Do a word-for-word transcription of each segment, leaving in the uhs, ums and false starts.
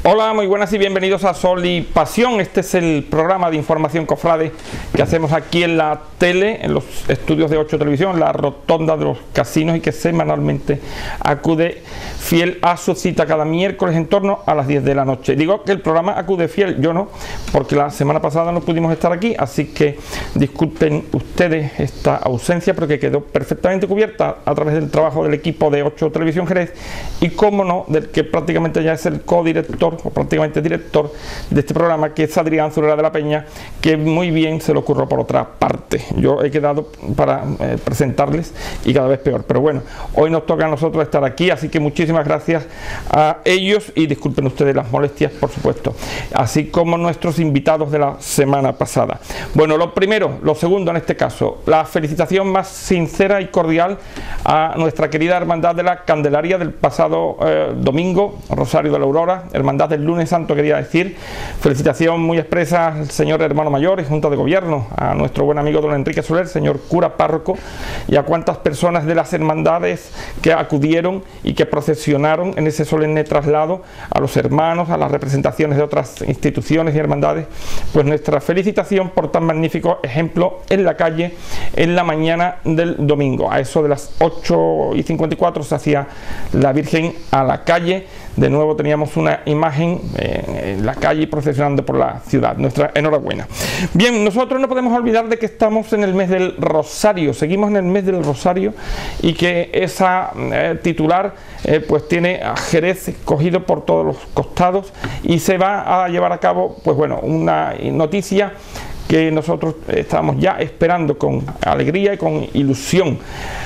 Hola, muy buenas y bienvenidos a Sol y Pasión. Este es el programa de información cofrade que hacemos aquí en la tele, en los estudios de ocho Televisión, en la rotonda de los casinos, y que semanalmente acude fiel a su cita cada miércoles en torno a las diez de la noche. Digo que el programa acude fiel, yo no, porque la semana pasada no pudimos estar aquí, así que disculpen ustedes esta ausencia, porque quedó perfectamente cubierta a través del trabajo del equipo de ocho Televisión Jerez y, como no, del que prácticamente ya es el codirector o prácticamente director de este programa, que es Adrián Zurera de la Peña, que muy bien se le ocurrió por otra parte. Yo he quedado para eh, presentarles y cada vez peor, pero bueno, hoy nos toca a nosotros estar aquí, así que muchísimas gracias a ellos y disculpen ustedes las molestias, por supuesto, así como nuestros invitados de la semana pasada. Bueno, lo primero, lo segundo en este caso, la felicitación más sincera y cordial a nuestra querida Hermandad de la Candelaria del pasado eh, domingo, Rosario de la Aurora, Hermandad del Lunes Santo, quería decir. Felicitación muy expresa al señor hermano mayor y Junta de Gobierno, a nuestro buen amigo don Enrique Soler, señor cura párroco, y a cuantas personas de las hermandades que acudieron y que procesionaron en ese solemne traslado, a los hermanos, a las representaciones de otras instituciones y hermandades, pues nuestra felicitación por tan magnífico ejemplo en la calle en la mañana del domingo. A eso de las ocho y cincuenta y cuatro se hacía la Virgen a la calle. De nuevo teníamos una imagen eh, en la calle procesionando por la ciudad. Nuestra enhorabuena. Bien, nosotros no podemos olvidar de que estamos en el mes del Rosario, seguimos en el mes del Rosario, y que esa eh, titular eh, pues tiene a Jerez cogido por todos los costados, y se va a llevar a cabo, pues bueno, una noticia que nosotros estábamos ya esperando con alegría y con ilusión.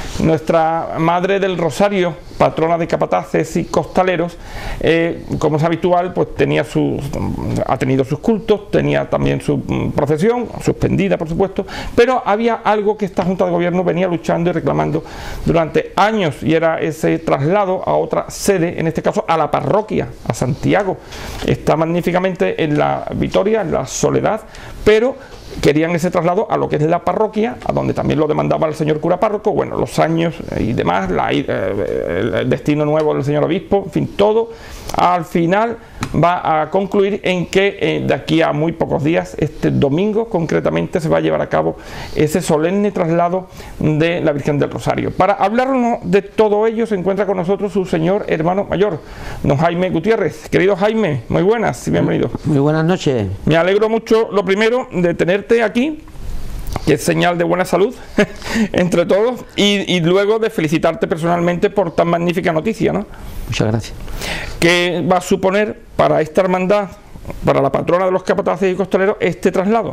Nuestra Madre del Rosario, patrona de capataces y costaleros, eh, como es habitual, pues tenía sus, ha tenido sus cultos, tenía también su procesión, suspendida por supuesto, pero había algo que esta Junta de Gobierno venía luchando y reclamando durante años, y era ese traslado a otra sede, en este caso a la parroquia, a Santiago. Está magníficamente en la Vitoria, en la Soledad, pero querían ese traslado a lo que es la parroquia, a donde también lo demandaba el señor cura párroco. Bueno, los años y demás, la, eh, el destino nuevo del señor obispo, en fin, todo al final va a concluir en que eh, de aquí a muy pocos días, este domingo concretamente, se va a llevar a cabo ese solemne traslado de la Virgen del Rosario. Para hablarnos de todo ello se encuentra con nosotros su señor hermano mayor, don Jaime Gutiérrez. Querido Jaime, muy buenas y bienvenido. Muy buenas noches. Me alegro mucho, lo primero, de tenerte aquí, que es señal de buena salud entre todos, y, y luego de felicitarte personalmente por tan magnífica noticia, ¿no? Muchas gracias. ¿Qué va a suponer para esta hermandad, para la patrona de los capataces y costaleros, este traslado?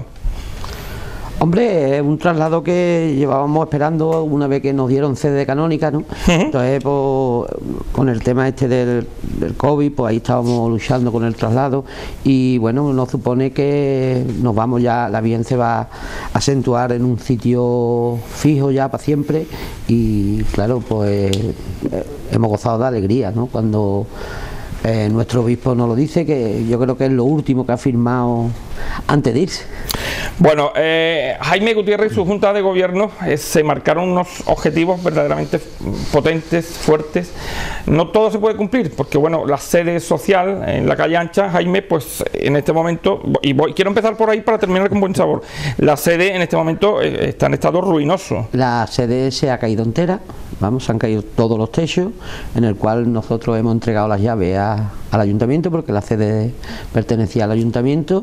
Hombre, es un traslado que llevábamos esperando una vez que nos dieron sede canónica, ¿no? Uh-huh. Entonces, pues, con el tema este del, del COVID, pues ahí estábamos luchando con el traslado, y bueno, nos supone que nos vamos ya, la Virgen se va a acentuar en un sitio fijo ya para siempre, y claro, pues eh, hemos gozado de alegría, ¿no? Cuando eh, nuestro obispo nos lo dice, que yo creo que es lo último que ha firmado antes de irse. Bueno, eh, Jaime Gutiérrez y su Junta de Gobierno eh, se marcaron unos objetivos verdaderamente potentes, fuertes. No todo se puede cumplir, porque bueno, la sede social en la calle Ancha, Jaime, pues en este momento, y voy, quiero empezar por ahí para terminar con buen sabor, la sede en este momento eh, está en estado ruinoso. La sede se ha caído entera, vamos, se han caído todos los techos, en el cual nosotros hemos entregado las llaves a, al ayuntamiento, porque la sede pertenecía al ayuntamiento,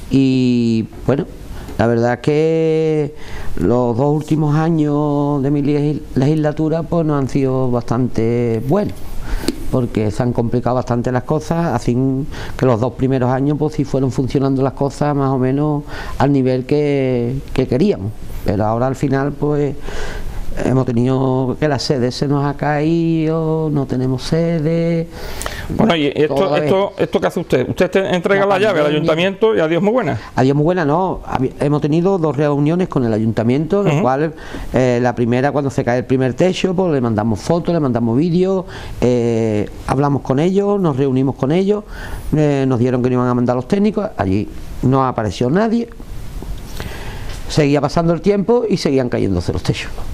y bueno, la verdad es que los dos últimos años de mi legislatura pues no han sido bastante buenos, porque se han complicado bastante las cosas, así que los dos primeros años pues sí fueron funcionando las cosas más o menos al nivel que, que queríamos, pero ahora al final pues hemos tenido que la sede se nos ha caído, no tenemos sede. Bueno, y esto, esto, esto ¿qué hace usted? Usted te entrega la, la llave al ayuntamiento y adiós muy buena. Adiós muy buena, no. Hemos tenido dos reuniones con el ayuntamiento, en uh-huh. las cuales eh, la primera, cuando se cae el primer techo, pues le mandamos fotos, le mandamos vídeos, eh, hablamos con ellos, nos reunimos con ellos, eh, nos dieron que nos iban a mandar los técnicos, allí no apareció nadie, seguía pasando el tiempo y seguían cayéndose los techos.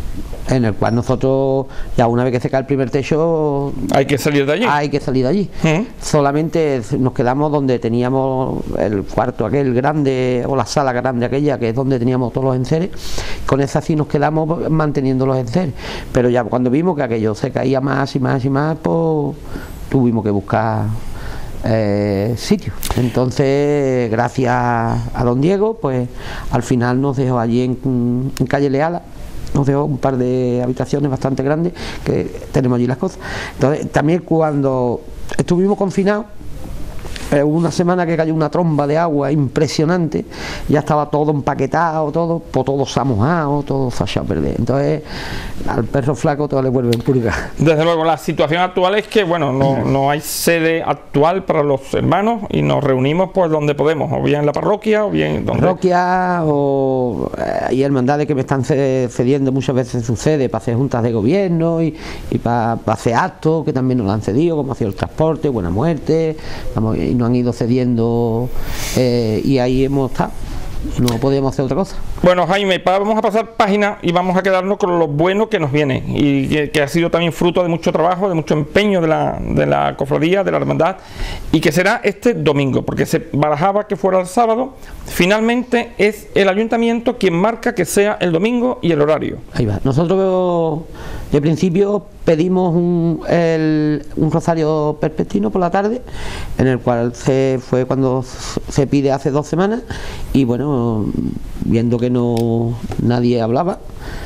en el cual nosotros, ya una vez que se cae el primer techo, hay que salir de allí. Hay que salir de allí. ¿Mm? Solamente nos quedamos donde teníamos el cuarto aquel grande, o la sala grande aquella, que es donde teníamos todos los enseres. Con esa sí nos quedamos manteniendo los enseres. Pero ya cuando vimos que aquello se caía más y más y más, pues tuvimos que buscar Eh, sitio. Entonces, gracias a don Diego, pues al final nos dejó allí en, en calle Leala, nos dejó un par de habitaciones bastante grandes, que tenemos allí las cosas. Entonces, también cuando estuvimos confinados, eh, hubo una semana que cayó una tromba de agua impresionante, ya estaba todo empaquetado, todo, pues todo se ha mojado, todo se ha echado a perder. Entonces, al perro flaco todo le vuelve en purga. Desde luego, la situación actual es que, bueno, no, no hay sede actual para los hermanos y nos reunimos pues donde podemos, o bien en la parroquia, o bien donde... Parroquia, o eh, hay hermandades que me están cediendo muchas veces su sede para hacer juntas de gobierno y, y para, para hacer actos que también nos lo han cedido, como ha sido el transporte, Buena Muerte, vamos, y nos han ido cediendo, eh, y ahí hemos estado. No podíamos hacer otra cosa. Bueno, Jaime, vamos a pasar página y vamos a quedarnos con lo bueno que nos viene y que, que ha sido también fruto de mucho trabajo, de mucho empeño de la, de la cofradía, de la hermandad, y que será este domingo, porque se barajaba que fuera el sábado. Finalmente es el ayuntamiento quien marca que sea el domingo y el horario. Ahí va. Nosotros de principio pedimos un, el, un rosario perpetino por la tarde, en el cual se fue cuando se pide hace dos semanas, y bueno, viendo que no nadie hablaba,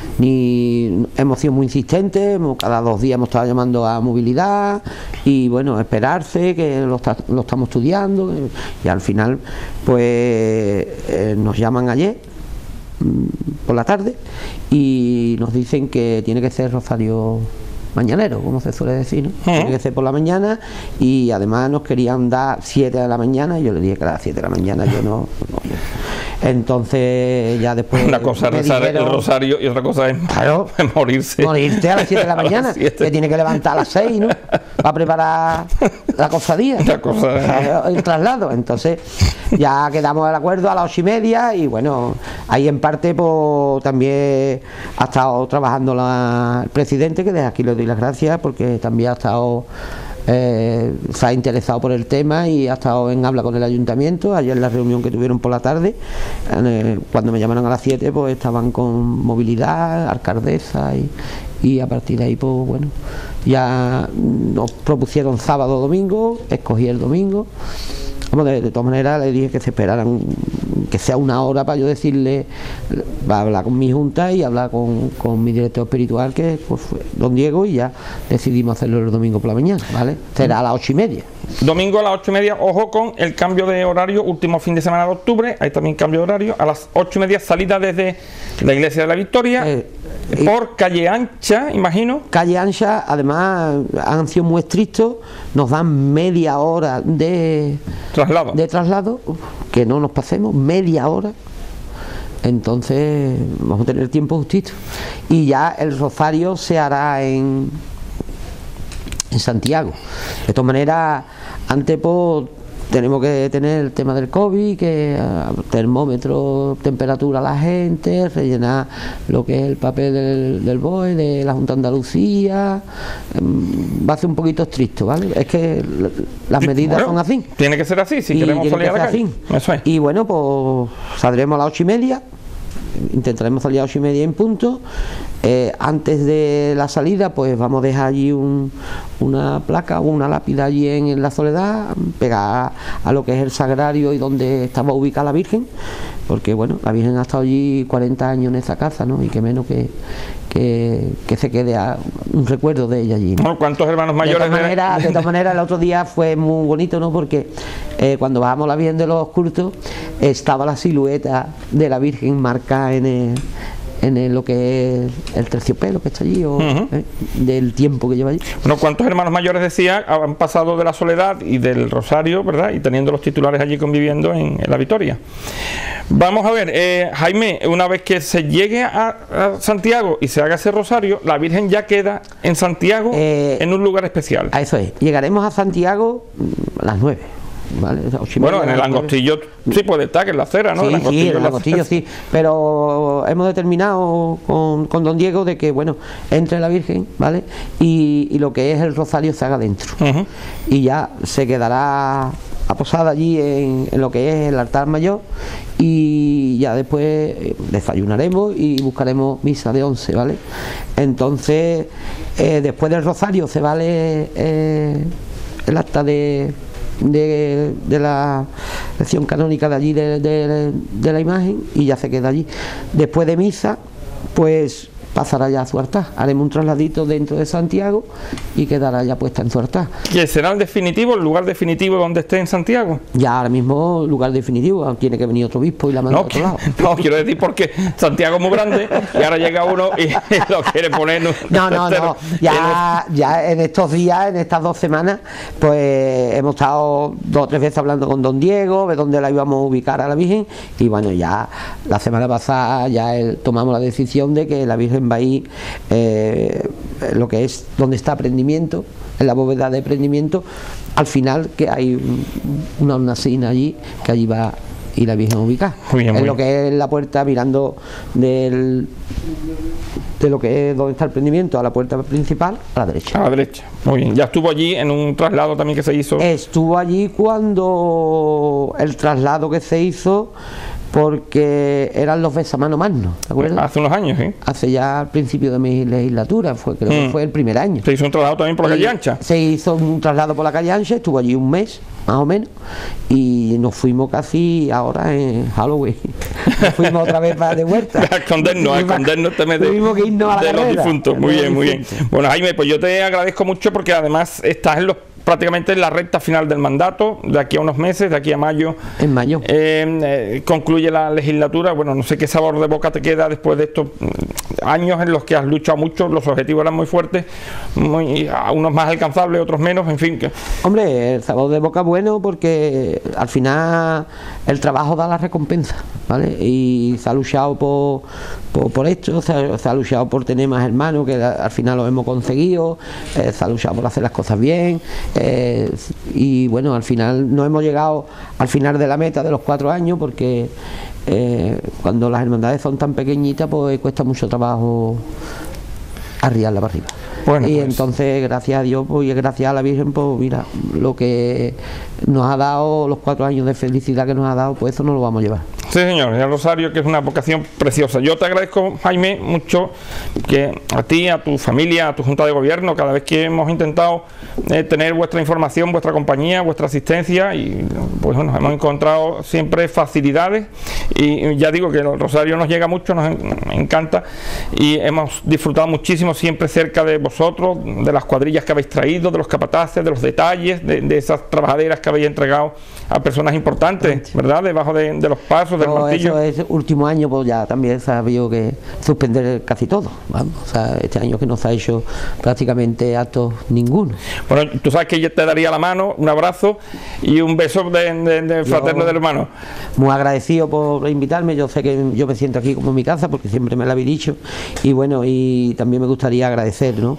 ni hemos sido muy insistentes, hemos, cada dos días hemos estado llamando a movilidad y bueno, esperarse, que lo, está, lo estamos estudiando, y al final pues eh, nos llaman ayer por la tarde y nos dicen que tiene que ser rosario mañanero, como se suele decir, ¿no? ¿Eh? Tiene que ser por la mañana, y además nos querían dar siete de la mañana, y yo le dije que a las siete de la mañana yo no, no. Entonces ya después una cosa es rezar dijeron, el rosario, y otra cosa es claro, morirse morirte a las siete de la mañana, que tiene que levantar a las seis, ¿no? Para preparar la cofradía, la cosa, el traslado. Entonces ya quedamos de acuerdo a las ocho y media, y bueno, ahí en parte pues también ha estado trabajando la, el presidente, que desde aquí le doy las gracias, porque también ha estado eh, se ha interesado por el tema y ha estado en habla con el ayuntamiento. Ayer en la reunión que tuvieron por la tarde, eh, cuando me llamaron a las siete, pues estaban con movilidad, alcaldesa, y, y a partir de ahí pues bueno, ya nos propusieron sábado o domingo, escogí el domingo. Vamos, de, de todas maneras le dije que se esperaran que sea una hora para yo decirle, va a hablar con mi junta y hablar con, con mi director espiritual, que pues fue don Diego, y ya decidimos hacerlo el domingo por la mañana, ¿vale? Será a las ocho y media. Domingo a las ocho y media, ojo con el cambio de horario, último fin de semana de octubre, hay también cambio de horario, a las ocho y media salida desde la Iglesia de la Victoria, eh, por calle ancha, imagino. Calle ancha, además han sido muy estrictos, nos dan media hora de traslado, de traslado, que no nos pasemos, media hora. Entonces vamos a tener tiempo justito, y ya el rosario se hará en en Santiago. De todas maneras, antes pues tenemos que tener el tema del COVID, que uh, termómetro, temperatura a la gente, rellenar lo que es el papel del, del B O E, de la Junta de Andalucía. Um, va a ser un poquito estricto, ¿vale? Es que las medidas bueno, son así. Tiene que ser así, si y queremos salir a la calle. Eso es. Y bueno, pues saldremos a las ocho y media. Intentaremos salir a las ocho y media en punto. Eh, antes de la salida pues vamos a dejar allí un, una placa o una lápida allí en, en la Soledad, pegada a lo que es el sagrario y donde estaba ubicada la Virgen, porque bueno, la Virgen ha estado allí cuarenta años en esa casa, ¿no? Y que menos que, que, que se quede a, un recuerdo de ella allí, ¿no? ¿Cuántos hermanos mayores? De todas maneras, de todas maneras, el otro día fue muy bonito, ¿no? Porque eh, cuando bajamos la Virgen de los Cultos estaba la silueta de la Virgen marcada en el en el, lo que es el terciopelo que está allí, o uh-huh. eh, del tiempo que lleva allí. Bueno, ¿cuántos hermanos mayores, decía, han pasado de la Soledad y del Rosario, verdad? Y teniendo los titulares allí conviviendo en, en la Victoria. Vamos a ver, eh, Jaime, una vez que se llegue a, a Santiago y se haga ese rosario, la Virgen ya queda en Santiago, eh, en un lugar especial. A eso es, llegaremos a Santiago a las nueve. ¿vale? Ocho y Bueno, media, en el Angostillo sí puede estar, que es la acera, ¿no? Sí, el sí, en el la Angostillo sí, pero hemos determinado con, con don Diego de que, bueno, entre la Virgen, ¿vale? Y, y lo que es el rosario se haga dentro. Uh-huh. Y ya se quedará aposada allí en, en lo que es el altar mayor, y ya después desayunaremos y buscaremos misa de once, ¿vale? Entonces, eh, después del rosario se vale eh, el acta de... De, de la lección canónica de allí de, de, de la imagen, y ya se queda allí. Después de misa pues pasará ya a su altar, haremos un trasladito dentro de Santiago y quedará ya puesta en su altar. ¿Y será el definitivo, el lugar definitivo donde esté en Santiago? Ya ahora mismo lugar definitivo, tiene que venir otro obispo y la manda no, a otro lado. No, quiero decir porque Santiago es muy grande y ahora llega uno y lo quiere poner. No, no, no, ya, ya en estos días, en estas dos semanas, pues hemos estado dos o tres veces hablando con don Diego de dónde la íbamos a ubicar a la Virgen, y bueno, ya la semana pasada ya el, tomamos la decisión de que la Virgen va a ir eh, lo que es donde está prendimiento, en la bóveda de prendimiento, al final, que hay una hornacina allí, que allí va y la Virgen a ubicar. Muy bien, en muy lo que es la puerta, mirando del de lo que es donde está el prendimiento a la puerta principal, a la derecha. A la derecha, muy bien. ¿Ya estuvo allí en un traslado también que se hizo? Estuvo allí cuando el traslado que se hizo, porque eran los besamanos magnos, ¿te acuerdas? Hace unos años, ¿sí? Hace ya al principio de mi legislatura, fue, creo mm. que fue el primer año. ¿Se hizo un traslado también por la calle Ancha? Se hizo un traslado por la calle Ancha, estuvo allí un mes, más o menos, y nos fuimos casi ahora en Halloween. Nos fuimos otra vez para de vuelta. A escondernos, a escondernos este mes de, tuvimos que irnos a la de carrera, los difuntos. Muy bien, muy bien. Bueno, Jaime, pues yo te agradezco mucho porque además estás en los prácticamente en la recta final del mandato, de aquí a unos meses, de aquí a mayo. En mayo. Eh, eh, concluye la legislatura. Bueno, no sé qué sabor de boca te queda después de estos años en los que has luchado mucho, los objetivos eran muy fuertes, muy, unos más alcanzables, otros menos, en fin. Que... Hombre, el sabor de boca bueno porque al final el trabajo da la recompensa, ¿vale? Y se ha luchado por, por, por esto, se ha, se ha luchado por tener más hermanos, que al final lo hemos conseguido, eh, se ha luchado por hacer las cosas bien. Eh, y bueno, al final no hemos llegado al final de la meta de los cuatro años porque eh, cuando las hermandades son tan pequeñitas pues cuesta mucho trabajo arriarla para arriba. Bueno, y pues entonces gracias a Dios pues, y gracias a la Virgen, pues mira, lo que nos ha dado, los cuatro años de felicidad que nos ha dado, pues eso no lo vamos a llevar. Sí, señor, el Rosario, que es una vocación preciosa. Yo te agradezco, Jaime, mucho que a ti, a tu familia, a tu Junta de Gobierno, cada vez que hemos intentado eh, tener vuestra información, vuestra compañía, vuestra asistencia, y pues bueno, hemos encontrado siempre facilidades, y ya digo que el Rosario nos llega mucho, nos encanta, y hemos disfrutado muchísimo siempre cerca de vosotros, de las cuadrillas que habéis traído, de los capataces, de los detalles, de, de esas trabajaderas que habéis entregado a personas importantes, ¿verdad? Debajo de, de los pasos, del martillo. Eso es último año, pues ya también se ha habido que suspender casi todo, vamos. O sea, este año que no se ha hecho prácticamente actos ninguno. Bueno, tú sabes que yo te daría la mano, un abrazo y un beso de, de, de fraterno del hermano. Muy agradecido por invitarme, yo sé que yo me siento aquí como en mi casa porque siempre me lo habéis dicho, y bueno, y también me gustaría agradecer, ¿no?,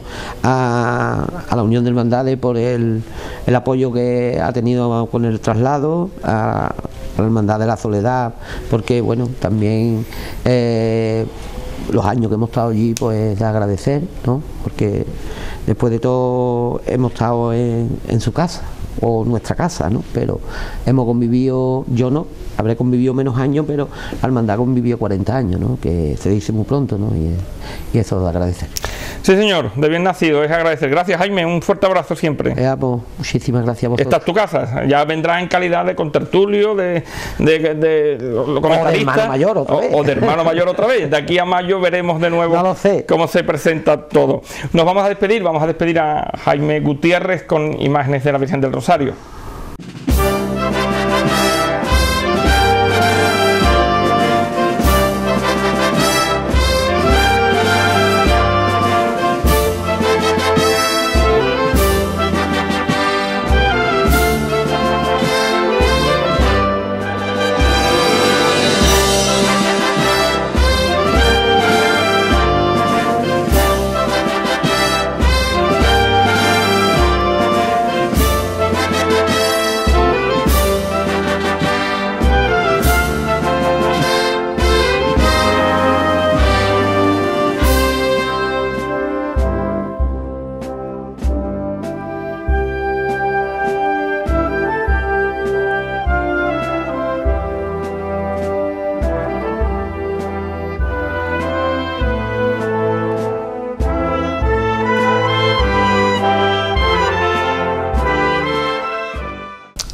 a, a la Unión de Hermandades por el, el apoyo que ha tenido con el traslado, a, a la Hermandad de la Soledad, porque bueno, también eh, los años que hemos estado allí, pues de agradecer, ¿no?, porque después de todo hemos estado en, en su casa o nuestra casa, ¿no?, pero hemos convivido, yo no, habré convivido menos años, pero la hermandad convivió cuarenta años, ¿no?, que se dice muy pronto, ¿no?, y, y eso es de agradecer. Sí, señor, de bien nacido, es agradecer. Gracias, Jaime, un fuerte abrazo siempre. Eh, pues, muchísimas gracias a vosotros. Esta es tu casa, ya vendrás en calidad de contertulio, de, de, de, de, de o de hermano mayor otra vez. O, o de hermano mayor otra vez. De aquí a mayo veremos de nuevo no lo sé. cómo se presenta todo. Nos vamos a despedir, vamos a despedir a Jaime Gutiérrez con imágenes de la Virgen del Rosario.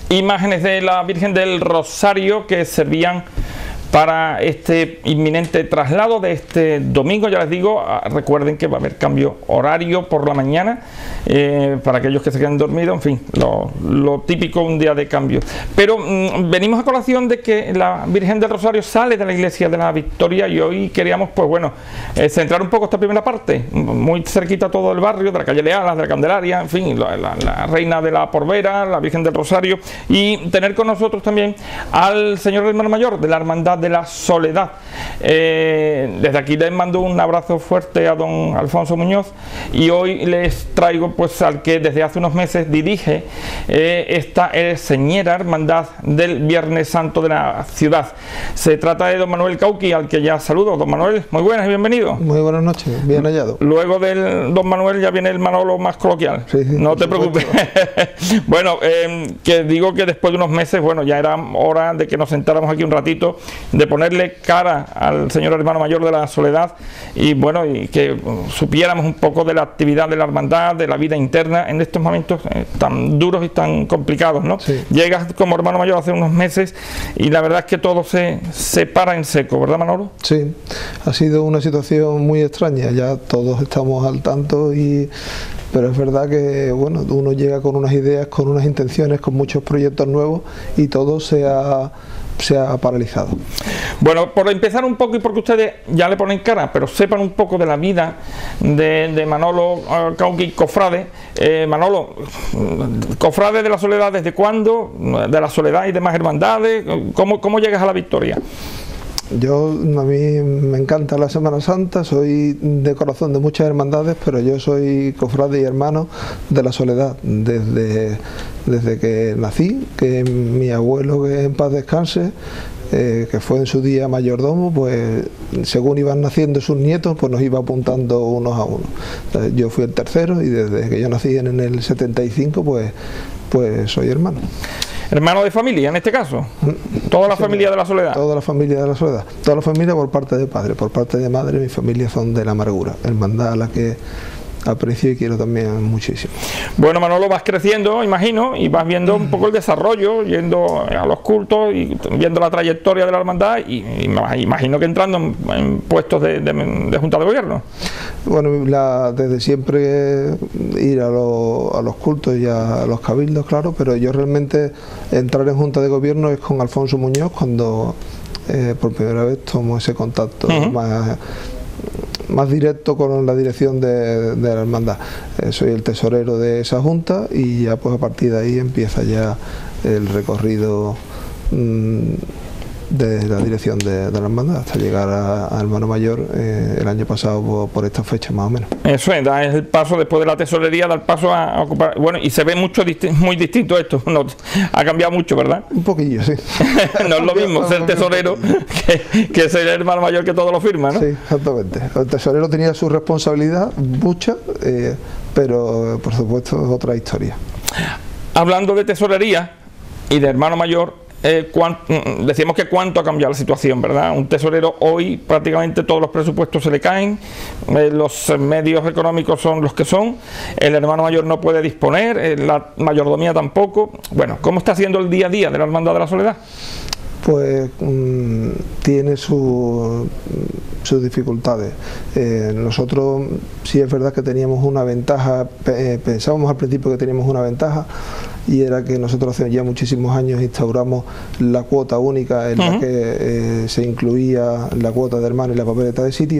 imágenes de la Virgen del Rosario que servían para este inminente traslado de este domingo. Ya les digo, recuerden que va a haber cambio horario por la mañana, eh, para aquellos que se quedan dormidos, en fin, lo, lo típico un día de cambio. Pero mmm, venimos a colación de que la Virgen del Rosario sale de la iglesia de la Victoria y hoy queríamos, pues bueno, eh, centrar un poco esta primera parte, muy cerquita todo el barrio, de la calle Lealas, de la Candelaria, en fin, la, la, la Reina de la Porvera, la Virgen del Rosario, y tener con nosotros también al señor Hermano Mayor de la Hermandad de la Soledad. Eh, desde aquí les mando un abrazo fuerte a don Alfonso Muñoz, y hoy les traigo pues al que desde hace unos meses dirige eh, esta eh, señera hermandad del Viernes Santo de la ciudad. Se trata de don Manuel Cauqui, al que ya saludo. Don Manuel, muy buenas y bienvenido. Muy buenas noches, bien hallado. Luego del don Manuel ya viene el Manolo más coloquial. Sí, sí, no te preocupes. Bueno, eh, que digo que después de unos meses, bueno, ya era hora de que nos sentáramos aquí un ratito, de ponerle cara al señor Hermano Mayor de la Soledad, y bueno, y que uh, supiéramos un poco de la actividad de la hermandad, de la vida interna en estos momentos eh, tan duros y tan complicados, ¿no? Sí. Llegas como hermano mayor hace unos meses y la verdad es que todo se, se para en seco, ¿verdad, Manolo? Sí, ha sido una situación muy extraña, ya todos estamos al tanto, y pero es verdad que bueno, uno llega con unas ideas, con unas intenciones, con muchos proyectos nuevos, y todo se ha se ha paralizado. Bueno, por empezar un poco, y porque ustedes ya le ponen cara, pero sepan un poco de la vida de, de Manolo uh, Cauqui, cofrade. eh, Manolo, cofrade de la Soledad, ¿desde cuándo? De la Soledad y demás hermandades, ¿cómo, cómo llegas a la Victoria? Yo, a mí me encanta la Semana Santa, soy de corazón de muchas hermandades, pero yo soy cofrade y hermano de la Soledad desde, desde que nací, que mi abuelo, que en paz descanse, eh, que fue en su día mayordomo, pues según iban naciendo sus nietos, pues nos iba apuntando unos a uno. Entonces, yo fui el tercero, y desde que yo nací en el setenta y cinco, pues, pues soy hermano. Hermano de familia, en este caso. Toda la sí, familia de la Soledad. Toda la familia de la Soledad. Toda la familia por parte de padre. Por parte de madre, mi familia son de la Amargura. Hermandad a la que aprecio y quiero también muchísimo. Bueno, Manolo, vas creciendo, imagino, y vas viendo un poco el desarrollo, yendo a los cultos y viendo la trayectoria de la hermandad, y, y imagino que entrando en, en puestos de, de, de Junta de Gobierno. Bueno, la, desde siempre ir a, lo, a los cultos y a los cabildos, claro, pero yo realmente entrar en Junta de Gobierno es con Alfonso Muñoz, cuando eh, por primera vez tomo ese contacto uh-huh. más, más directo con la dirección de, de la hermandad. Eh, soy el tesorero de esa junta, y ya pues a partir de ahí empieza ya el recorrido mmm, de la dirección de, de la hermandad hasta llegar a, a hermano mayor eh, el año pasado por, por esta fecha más o menos. Eso es, da el paso después de la tesorería, da el paso a, a ocupar, bueno, y se ve mucho disti muy distinto esto, no, ha cambiado mucho, ¿verdad? Un poquillo, sí. No es lo mismo ser tesorero que, que ser hermano mayor, que todo lo firma, ¿no? Sí, exactamente. El tesorero tenía su responsabilidad, mucha, eh, pero por supuesto es otra historia. Hablando de tesorería y de hermano mayor, Eh, decíamos que cuánto ha cambiado la situación, ¿verdad? Un tesorero hoy prácticamente todos los presupuestos se le caen, eh, los medios económicos son los que son, el hermano mayor no puede disponer, eh, la mayordomía tampoco. Bueno, ¿cómo está siendo el día a día de la Hermandad de la Soledad? Pues mmm, tiene su, sus dificultades. Eh, nosotros sí es verdad que teníamos una ventaja, eh, pensábamos al principio que teníamos una ventaja, y era que nosotros hace ya muchísimos años instauramos la cuota única en uh-huh. la que eh, se incluía la cuota de hermano y la papeleta de sitio,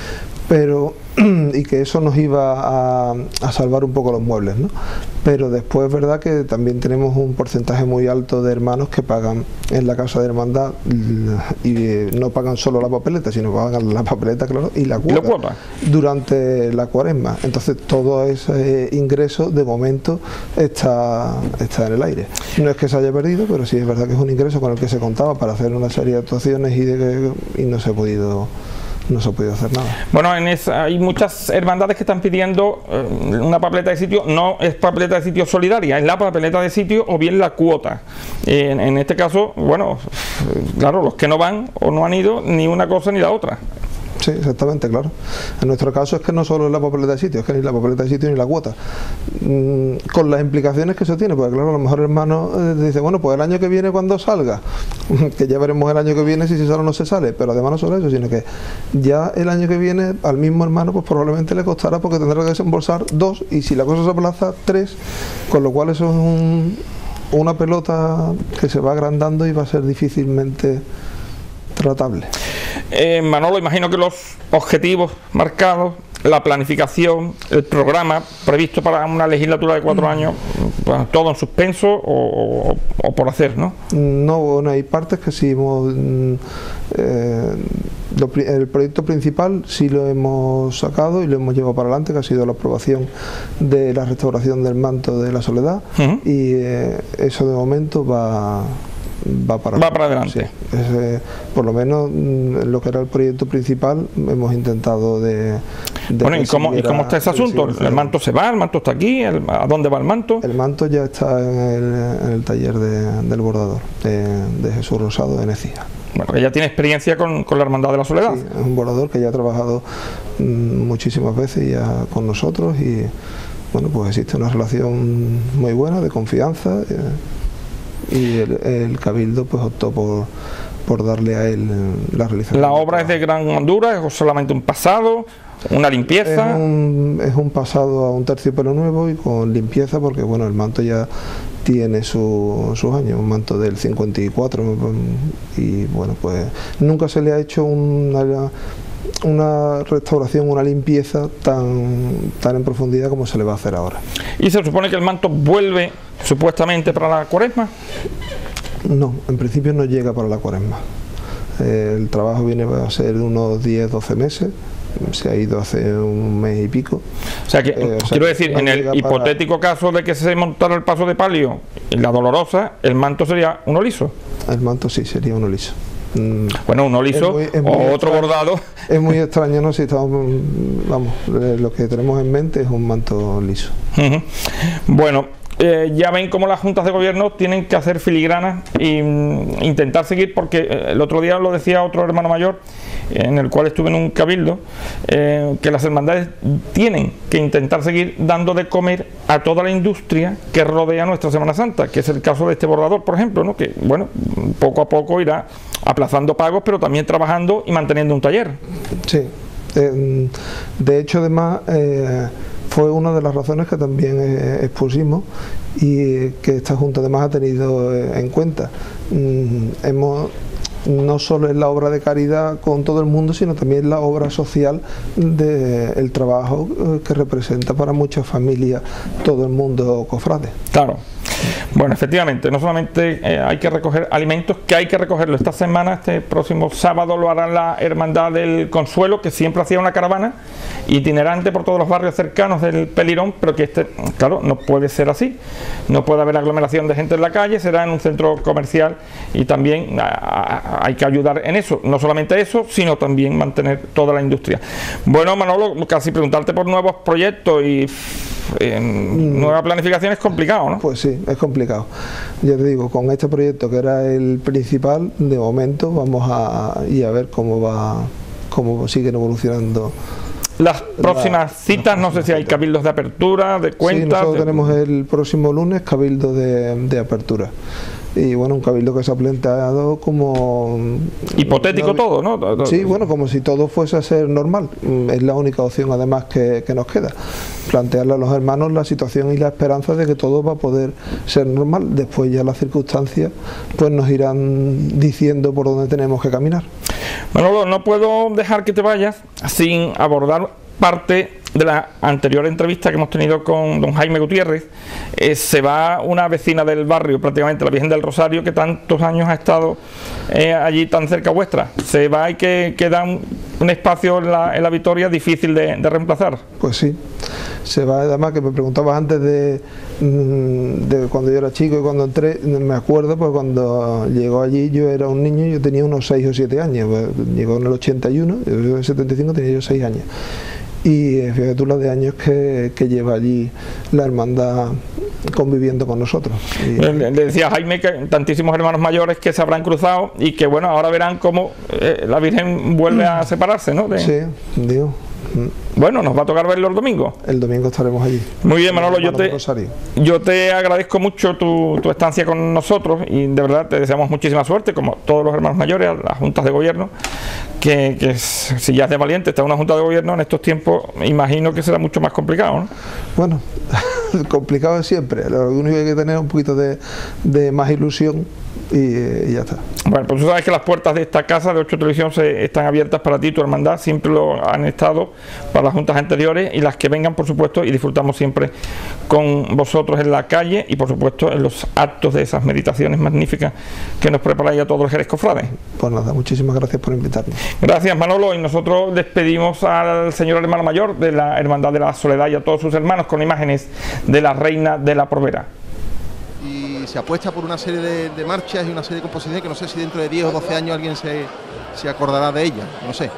pero y que eso nos iba a, a salvar un poco los muebles, ¿no? Pero después es verdad que también tenemos un porcentaje muy alto de hermanos que pagan en la casa de hermandad, y no pagan solo la papeleta, sino pagan la papeleta, claro, y la cuota, ¿Y la cuota? durante la cuaresma. Entonces todo ese ingreso de momento está, está en el aire. No es que se haya perdido, pero sí es verdad que es un ingreso con el que se contaba para hacer una serie de actuaciones, y, de, y no se ha podido no se ha podido hacer nada. Bueno, en esa, hay muchas hermandades que están pidiendo eh, una papeleta de sitio. No es papeleta de sitio solidaria, es la papeleta de sitio o bien la cuota. Eh, en, en este caso, bueno, claro, los que no van o no han ido, ni una cosa ni la otra. Sí, exactamente, claro. En nuestro caso es que no solo es la papeleta de sitio, es que ni la papeleta de sitio ni la cuota. Mm, con las implicaciones que eso tiene, porque claro, a lo mejor el hermano eh, dice, bueno, pues el año que viene cuando salga, que ya veremos el año que viene si se sale o no se sale, pero además no solo eso, sino que ya el año que viene al mismo hermano pues probablemente le costará porque tendrá que desembolsar dos y si la cosa se aplaza, tres, con lo cual eso es un, una pelota que se va agrandando y va a ser difícilmente tratable. Eh, Manolo, imagino que los objetivos marcados, la planificación, el programa previsto para una legislatura de cuatro años, pues, todo en suspenso o, o, o por hacer, ¿no? No, bueno, hay partes que sí hemos... Eh, lo, el proyecto principal sí lo hemos sacado y lo hemos llevado para adelante, que ha sido la aprobación de la restauración del manto de la Soledad. Uh-huh. Y eh, eso de momento va... Va para, va para adelante. Sí, es, eh, por lo menos en lo que era el proyecto principal hemos intentado de... de bueno, ¿y cómo, ¿y cómo está ese asunto? ¿El manto se va? ¿El manto está aquí? El, ¿A dónde va el manto? El manto ya está en el, en el taller de, del bordador, de, de Jesús Rosado de Necija. Bueno, que ya tiene experiencia con, con la Hermandad de la Soledad. Sí, es un bordador que ya ha trabajado mmm, muchísimas veces ya con nosotros y bueno, pues existe una relación muy buena de confianza. Eh, y el, el Cabildo pues optó por, por darle a él la realización. ¿La obra es de gran hondura? ¿Es solamente un pasado? ¿Una limpieza? Es un, es un pasado a un terciopelo nuevo y con limpieza porque bueno, el manto ya tiene su, sus años, un manto del cincuenta y cuatro y bueno, pues nunca se le ha hecho una, una restauración, una limpieza tan, tan en profundidad como se le va a hacer ahora. ¿Y se supone que el manto vuelve supuestamente para la Cuaresma? No, en principio no llega para la Cuaresma. Eh, el trabajo viene a ser unos diez doce meses, se ha ido hace un mes y pico. O sea que, eh, o sea, quiero decir, no en el hipotético para... caso de que se montara el paso de palio en la Dolorosa, el manto sería uno liso. El manto sí, sería uno liso. Bueno, uno liso es muy, es muy o otro extraño, bordado. Es muy extraño, ¿no? Si estamos, vamos, lo que tenemos en mente es un manto liso. Uh-huh. Bueno, eh, ya ven cómo las juntas de gobierno tienen que hacer filigranas e mm, intentar seguir, porque el otro día lo decía otro hermano mayor, en el cual estuve en un cabildo, eh, que las hermandades tienen que intentar seguir dando de comer a toda la industria que rodea nuestra Semana Santa, que es el caso de este bordador, por ejemplo, ¿no? Que, bueno, poco a poco irá aplazando pagos, pero también trabajando y manteniendo un taller. Sí, eh, de hecho, además, eh, fue una de las razones que también eh, expusimos y que esta Junta además ha tenido eh, en cuenta. Mm, hemos... no solo es la obra de caridad con todo el mundo, sino también la obra social del trabajo que representa para muchas familias todo el mundo cofrade. Claro. Bueno, efectivamente, no solamente eh, hay que recoger alimentos, que hay que recogerlo esta semana, este próximo sábado lo hará la Hermandad del Consuelo, que siempre hacía una caravana itinerante por todos los barrios cercanos del Pelirón, pero que este, claro, no puede ser así, no puede haber aglomeración de gente en la calle, será en un centro comercial y también a, a, hay que ayudar en eso, no solamente eso, sino también mantener toda la industria. Bueno, Manolo, casi preguntarte por nuevos proyectos y en nueva planificación es complicado, ¿no? Pues sí, es complicado. Ya te digo, con este proyecto que era el principal, de momento vamos a ir a ver cómo va, cómo siguen evolucionando. Las próximas la, citas, no sé si hay cabildos de apertura, de cuentas. Sí, nosotros de... tenemos el próximo lunes cabildo de, de apertura. Y bueno, un cabildo que se ha planteado como... hipotético no, todo, ¿no? Sí, bueno, como si todo fuese a ser normal. Es la única opción además que, que nos queda. Plantearle a los hermanos la situación y la esperanza de que todo va a poder ser normal. Después ya las circunstancias pues nos irán diciendo por dónde tenemos que caminar. Manolo, no puedo dejar que te vayas sin abordar parte de la anterior entrevista que hemos tenido con don Jaime Gutiérrez. Eh, se va una vecina del barrio, prácticamente la Virgen del Rosario, que tantos años ha estado eh, allí tan cerca vuestra. Se va y que queda un, un espacio en la, en la Victoria difícil de, de reemplazar. Pues sí, se va. Además que me preguntabas antes de, de cuando yo era chico y cuando entré, me acuerdo pues cuando llegó allí yo era un niño, yo tenía unos seis o siete años, llegó en el ochenta y uno, yo en el setenta y cinco tenía yo seis años. Y fíjate tú la de años que, que lleva allí la hermandad conviviendo con nosotros. Y, le, le decía a Jaime que tantísimos hermanos mayores que se habrán cruzado y que bueno, ahora verán cómo eh, la Virgen vuelve a separarse, ¿no? De, sí, digo. Bueno, nos va a tocar verlo el domingo. El domingo estaremos allí. Muy bien, Manolo, yo te, yo te agradezco mucho tu, tu estancia con nosotros y de verdad te deseamos muchísima suerte, como todos los hermanos mayores, a las juntas de gobierno, que, que si ya es de valiente estar en una junta de gobierno en estos tiempos, imagino que será mucho más complicado, ¿no? Bueno, complicado es siempre, lo único que hay que tener es un poquito de, de más ilusión y, y ya está. Bueno, pues tú sabes que las puertas de esta casa de Ocho Televisión se, están abiertas para ti, tu hermandad, siempre lo han estado para las juntas anteriores y las que vengan, por supuesto, y disfrutamos siempre con vosotros en la calle y por supuesto en los actos de esas meditaciones magníficas que nos preparáis a todos los Jerez Cofrades. Pues nada, muchísimas gracias por invitarnos. Gracias, Manolo, y nosotros despedimos al señor hermano mayor de la Hermandad de la Soledad y a todos sus hermanos con imágenes de la Reina de la Provera. Y se apuesta por una serie de, de marchas y una serie de composiciones que no sé si dentro de diez o doce años alguien se, se acordará de ella, no sé.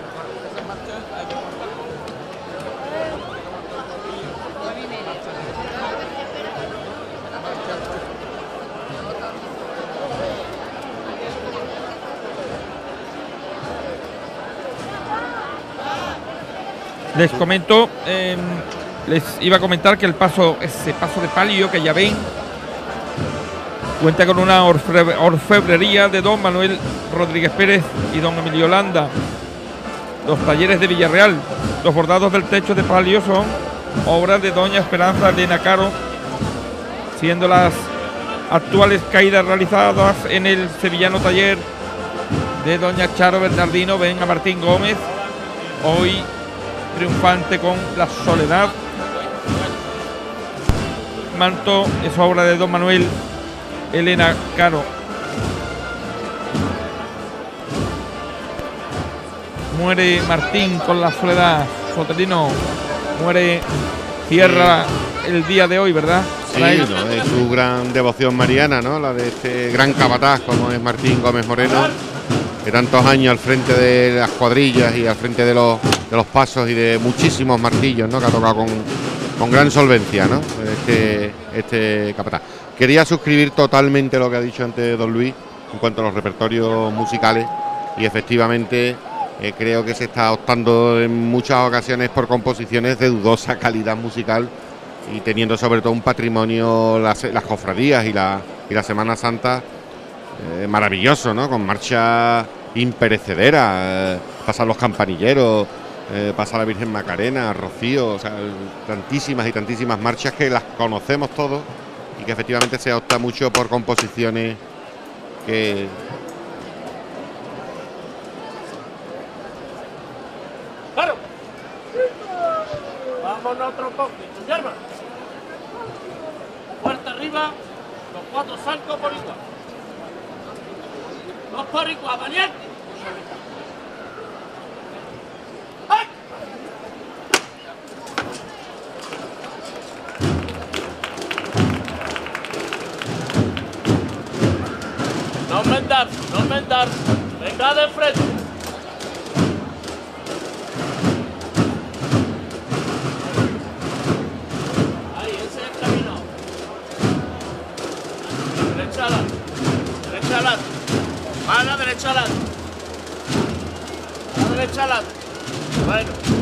Les comento, eh, les iba a comentar que el paso, ese paso de palio que ya ven, cuenta con una orfebre, orfebrería de don Manuel Rodríguez Pérez y don Emilio Landa. Los talleres de Villarreal, los bordados del techo de palio son obras de doña Esperanza Elena Caro, siendo las actuales caídas realizadas en el sevillano taller de doña Charo Bernardino. Ven a Martín Gómez, hoy triunfante con La Soledad. Manto es obra de don Manuel Elena Caro. Muere Martín con La Soledad. Soterino muere, cierra el día de hoy, ¿verdad? Sí, no, es su gran devoción mariana, ¿no? La de este gran capataz como es Martín Gómez Moreno, que tantos años al frente de las cuadrillas y al frente de los, de los pasos y de muchísimos martillos, ¿no? Que ha tocado con, con gran solvencia, ¿no? Este, este capataz. Quería suscribir totalmente lo que ha dicho antes don Luis en cuanto a los repertorios musicales y efectivamente eh, creo que se está optando en muchas ocasiones por composiciones de dudosa calidad musical y teniendo sobre todo un patrimonio, las, las cofradías y la, y la Semana Santa eh, maravilloso, ¿no? Con marcha imperecedera, eh, pasan los campanilleros, eh, pasa la Virgen Macarena, Rocío, o sea, tantísimas y tantísimas marchas que las conocemos todos y que efectivamente se opta mucho por composiciones que... ¡Claro! Vámonos otro poquito, yerma. Puerta arriba, los cuatro saltos por igual. Dos por igual, valiente. ¡Ay! No mendar, no mendar. Venga de frente. Ahí, ese es el camino. Derecha adelante. Derecha adelante. A la derecha adelante. A la derecha adelante. Bueno.